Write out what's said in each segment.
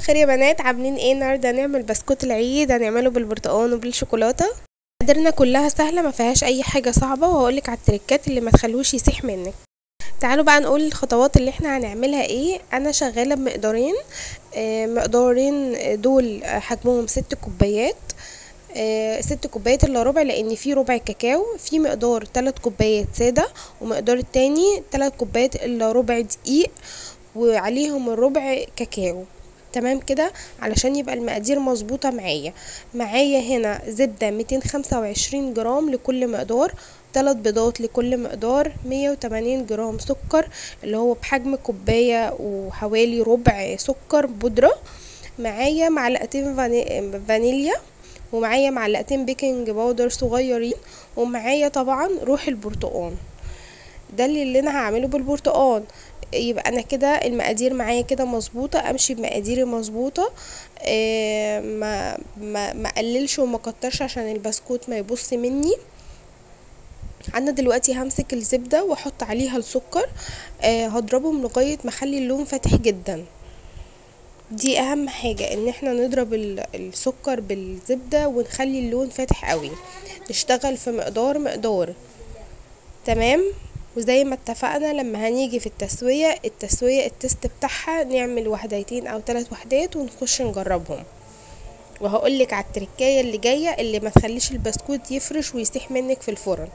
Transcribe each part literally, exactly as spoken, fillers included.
الخير يا بنات، عاملين ايه؟ النهارده هنعمل بسكوت العيد، هنعمله بالبرتقال وبالشوكولاته. مقاديرنا كلها سهله، ما فيهاش اي حاجه صعبه، وهقولك على التريكات اللي ما تخلوش يسيح منك. تعالوا بقى نقول الخطوات اللي احنا هنعملها ايه. انا شغاله بمقدارين، آه مقدارين دول حجمهم ست كوبايات، آه ست كوبايات الا ربع، لان في ربع كاكاو. في مقدار تلات كوبايات ساده، ومقدار التاني تلات كوبايات الا ربع دقيق، وعليهم الربع كاكاو. تمام كده علشان يبقى المقادير مظبوطه معايا. معايا هنا زبده ميتين وخمسة وعشرين جرام لكل مقدار، تلات بيضات لكل مقدار، مية وتمانين جرام سكر اللي هو بحجم كوبايه وحوالي ربع سكر بودره. معايا معلقتين فاني... فانيليا، ومعايا معلقتين بيكنج باودر صغيرين، ومعايا طبعا روح البرتقال. ده اللي انا هعمله بالبرتقال. يبقى انا كده المقادير معايا كده مظبوطه، امشي بمقاديري مظبوطه. إيه ما ما ما اقللش وما كترش عشان البسكوت ما يبص مني. انا دلوقتي همسك الزبده واحط عليها السكر، إيه هضربهم لغايه ما اخلي اللون فاتح جدا. دي اهم حاجه، ان احنا نضرب السكر بالزبده ونخلي اللون فاتح قوي. نشتغل في مقدار مقدار. تمام. وزي ما اتفقنا لما هنيجي في التسوية التسوية التست بتاعها نعمل وحدتين او ثلاث وحدات ونخش نجربهم. وهقولك على التركاية اللي جاية اللي ما تخليش البسكوت يفرش ويسيح منك في الفرن.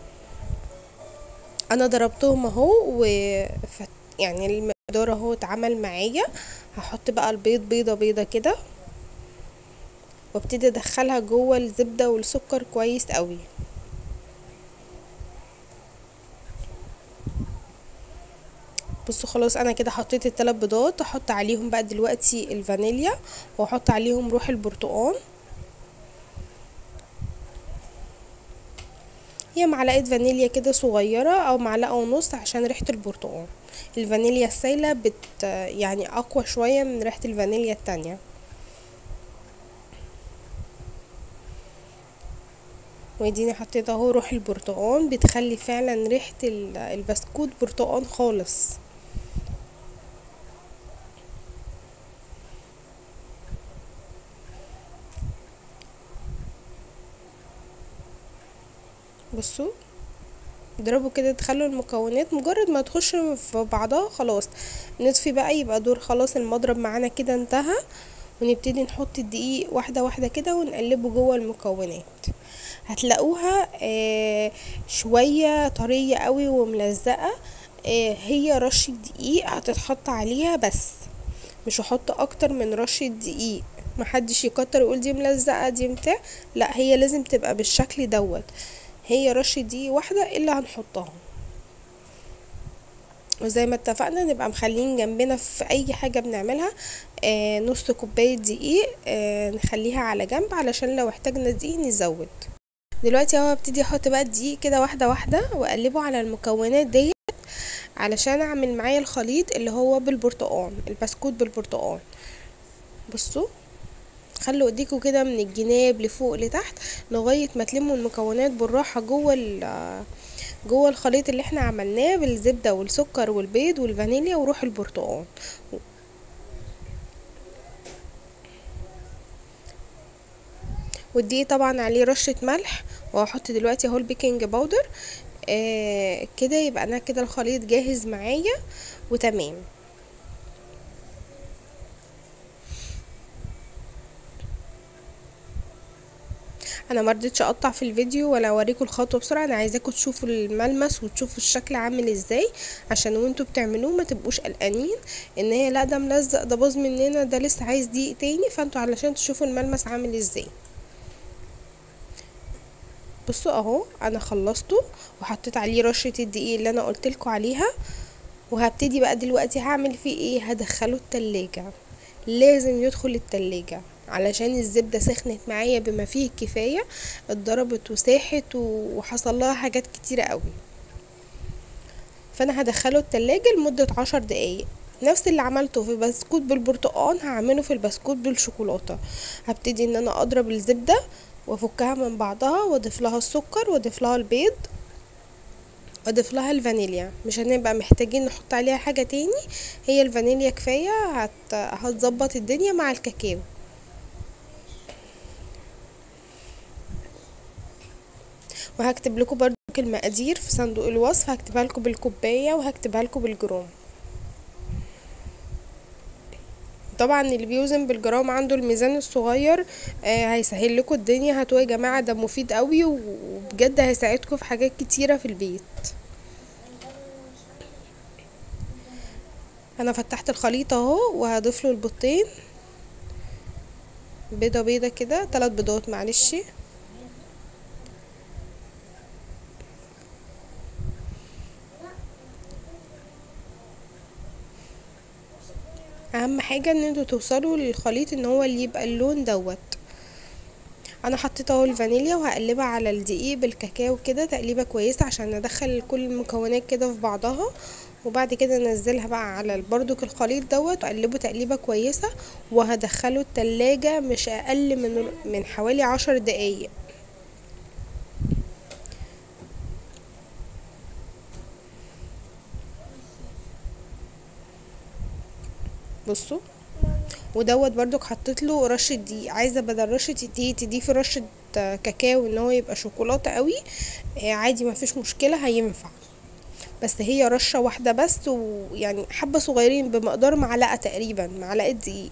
انا ضربتهم اهو و يعني المقدار اهو اتعمل معايا. هحط بقى البيض بيضة بيضة كده، وابتدي ادخلها جوه الزبدة والسكر كويس قوي. بصوا خلاص انا كده حطيت الثلاث بيضات. احط عليهم بقى دلوقتي الفانيليا، واحط عليهم روح البرتقال. هي معلقه فانيليا كده صغيره او معلقه ونص عشان ريحه البرتقال. الفانيليا السايله بت يعني اقوى شويه من ريحه الفانيليا التانية. واديني حطيت اهو روح البرتقال، بتخلي فعلا ريحه البسكوت برتقال خالص. بصوا اضربوا كده، تخلوا المكونات مجرد ما تخش في بعضها خلاص نطفي بقى، يبقى دور خلاص المضرب معانا كده انتهى. ونبتدي نحط الدقيق واحده واحده كده ونقلبه جوه المكونات. هتلاقوها آه شويه طريه قوي وملزقه. آه هي رشه دقيق هتتحط عليها بس، مش هحط اكتر من رشه دقيق. محدش يكتر يقول دي ملزقه دي بتاع، لا هي لازم تبقى بالشكل دوت. هي رشه دقيق واحده اللي هنحطها. وزي ما اتفقنا نبقى مخلين جنبنا في اي حاجة بنعملها آه نص كوباية دقيق، آه نخليها على جنب علشان لو احتاجنا دقيق نزود. دلوقتي اهو ابتدي احط بقى الدقيق كده واحدة واحدة واقلبه على المكونات ديت علشان اعمل معايا الخليط اللي هو بالبرتقال، البسكوت بالبرتقال. بصوا خلوا ايديكوا كده من الجناب لفوق لتحت لغاية ما تلموا المكونات بالراحة جوه جوه الخليط اللي احنا عملناه بالزبدة والسكر والبيض والفانيليا وروح البرتقال. والدقيق طبعا عليه رشة ملح، وهحط دلوقتي اهو البيكنج باودر. آه كده يبقى انا كده الخليط جاهز معايا وتمام. انا مرضتش اقطع في الفيديو ولا اوريكم الخطوه بسرعه، انا عايزاكم تشوفوا الملمس وتشوفوا الشكل عامل ازاي عشان وانتوا بتعملوه ما تبقوش قلقانين ان هي لا ده ملزق ده باظ مننا ده لسه عايز دقيق تاني. فانتوا علشان تشوفوا الملمس عامل ازاي. بصوا اهو انا خلصته وحطيت عليه رشه الدقيق اللي انا قلتلكوا عليها. وهبتدي بقى دلوقتي هعمل فيه ايه، هدخله التلاجة. لازم يدخل التلاجة علشان الزبدة سخنت معايا بما فيه الكفاية، اتضربت وساحت وحصل لها حاجات كتيرة قوي. فانا هدخله التلاجة لمدة عشر دقايق. نفس اللي عملته في بسكوت بالبرتقال هعمله في البسكوت بالشوكولاتة. هبتدي ان انا اضرب الزبدة وافكها من بعضها واضيف لها السكر واضيف لها البيض. واضيف لها الفانيليا، مش هنبقى محتاجين نحط عليها حاجة تاني، هي الفانيليا كفاية، هت... هتظبط الدنيا مع الكاكاو. وهكتب لكم برضو المقادير في صندوق الوصف، هكتبها لكم بالكوبايه وهكتبها لكم بالجرام. طبعا اللي بيوزن بالجرام عنده الميزان الصغير آه هيسهل لكم الدنيا. هاتوا يا جماعه، ده مفيد قوي وبجد هيساعدكم في حاجات كتيره في البيت. انا فتحت الخليط اهو، وهضيف له البيضتين، بيضه بيضه كده، ثلاث بيضات معلش. اهم حاجه ان انتوا توصلوا للخليط ان هو اللي يبقى اللون دوت. انا حطيت اهو الفانيليا وهقلبها على الدقيق بالكاكاو كده تقليبه كويسه عشان ندخل كل المكونات كده في بعضها، وبعد كده انزلها بقى على بردك الخليط دوت واقلبه تقليبه كويسه، وهدخله التلاجة مش اقل من من حوالي عشر دقايق. بصوا، ودوت بردك حطيت له رشه دقيق، عايزه بدل رشه الدقيق تضيفي رشه كاكاو ان هو يبقى شوكولاته قوي عادي، ما فيش مشكله، هينفع. بس هي رشه واحده بس، ويعني حبه صغيرين بمقدار معلقه تقريبا، معلقه دقيق.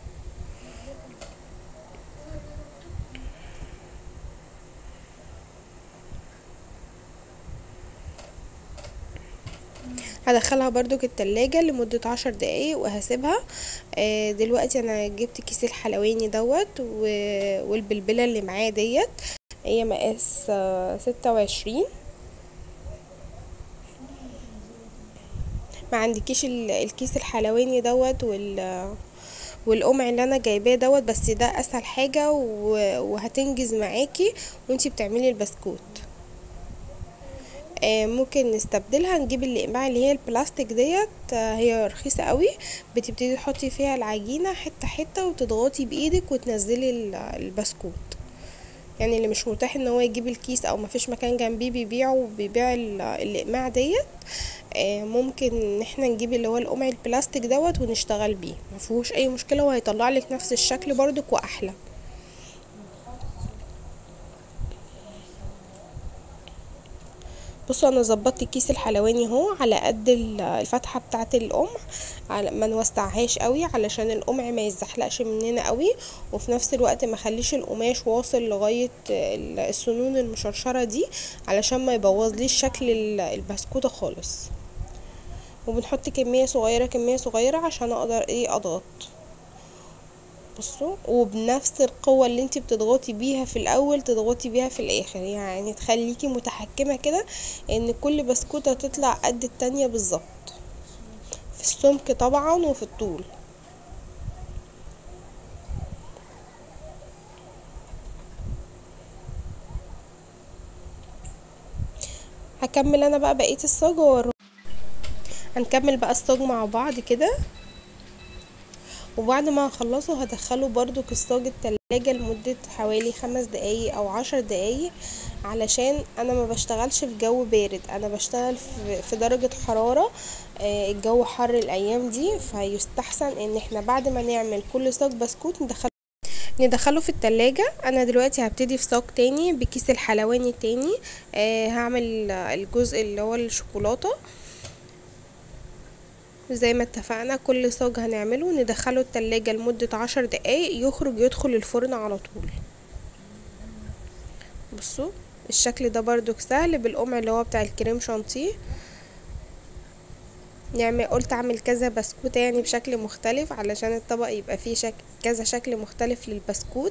هدخلها برضو التلاجة لمدة عشر دقايق وهسيبها. آه دلوقتي انا جبت كيس الحلواني دوت والبلبلة اللي معاه ديت، هي مقاس آه ستة وعشرين. ما عندكيش الكيس الحلواني دوت وال والقمع اللي انا جايباه دوت، بس ده اسهل حاجة وهتنجز معاكي وانتي بتعملي البسكوت. ممكن نستبدلها، نجيب الاقماع اللي هي البلاستيك ديت، هي رخيصه قوي، بتبتدي تحطي فيها العجينه حته حته وتضغطي بايدك وتنزلي البسكوت. يعني اللي مش متاح ان هو يجيب الكيس او مفيش مكان جنبيه بيبيعوا بيبيع الاقماع ديت، ممكن ان احنا نجيب اللي هو القمع البلاستيك دوت ونشتغل بيه، مفيهوش اي مشكله، وهيطلع لك نفس الشكل برضك واحلى. بصوا، انا ظبطت كيس الحلواني اهو على قد الفتحه بتاعه القمع، ما نوسعهاش قوي علشان القمع ما يزحلقش مننا قوي، وفي نفس الوقت ما خليش القماش واصل لغايه السنون المشرشره دي علشان ما يبوظليش شكل البسكوته خالص. وبنحط كميه صغيره كميه صغيره عشان اقدر ايه اضغط. بصوا، وبنفس القوة اللي انتي بتضغطي بيها في الاول تضغطي بيها في الاخر، يعني تخليكي متحكمة كده ان كل بسكوتة تطلع قد التانية بالظبط، في السمك طبعا وفي الطول. هكمل انا بقى بقية الصاج واوريكم. هنكمل بقى الصاج مع بعض كده، وبعد ما هخلصه هدخله برضو الصاج التلاجة لمدة حوالي خمس دقايق او عشر دقايق، علشان انا ما بشتغلش في جو بارد، انا بشتغل في درجة حرارة الجو حر الايام دي، فيستحسن ان احنا بعد ما نعمل كل صاج بسكوت ندخله ندخله في التلاجة. انا دلوقتي هبتدي في صاج تاني بكيس الحلواني تاني. آه هعمل الجزء اللي هو الشوكولاتة زي ما اتفقنا، كل صاج هنعمله ندخله التلاجة لمدة عشر دقايق، يخرج يدخل الفرن على طول. بصوا الشكل ده برضو سهل بالقمع اللي هو بتاع الكريم شانتيه. يعني قلت اعمل كذا بسكوت يعني بشكل مختلف علشان الطبق يبقى فيه شكل كذا شكل مختلف للبسكوت.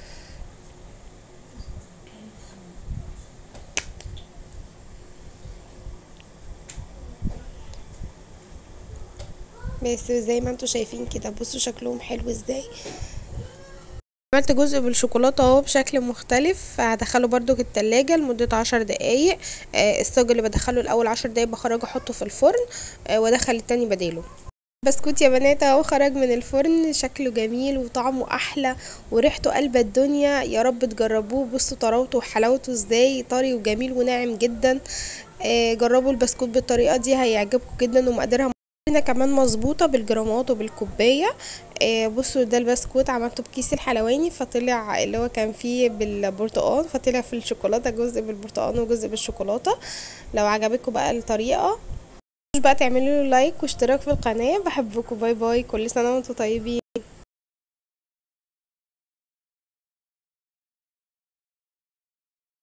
بس زي ما انتوا شايفين كده، بصوا شكلهم حلو ازاي. عملت جزء بالشوكولاته اهو بشكل مختلف، هدخله برضو التلاجة لمدة عشر دقايق. آه الصاج اللي بدخله الاول عشر دقايق بخرجه احطه في الفرن، آه وادخل التاني بداله. بسكوت يا بنات اهو خرج من الفرن، شكله جميل وطعمه احلى وريحته قلب الدنيا، يا رب تجربوه. بصوا طراوته وحلاوته ازاي، طري وجميل وناعم جدا. آه، جربوا البسكوت بالطريقة دي هيعجبكم جدا، ومقاديرها هنا كمان مظبوطة بالجرامات وبالكوباية. آه، بصوا ده البسكوت عملته بكيس الحلواني، فطلع اللي هو كان فيه بالبرتقال، فطلع في الشوكولاتة جزء بالبرتقال وجزء بالشوكولاتة. لو عجبتكم بقى الطريقة مش بقى تعملوا له لايك واشتراك في القناة. بحبكم، باي باي، كل سنة وانتم طيبين.